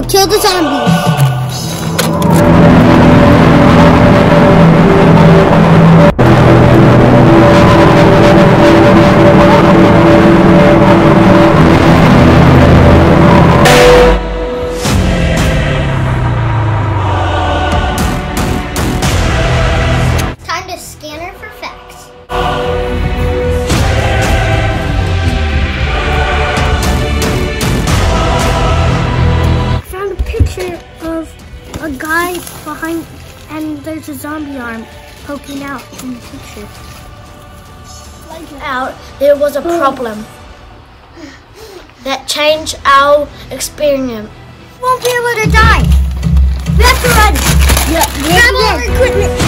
kill the zombies. Time to scan her for facts. Of a guy behind, and there's a zombie arm poking out in the picture. Out, there was a problem that changed our experience. Won't be able to die. We have to run. Yeah, grab all our equipment.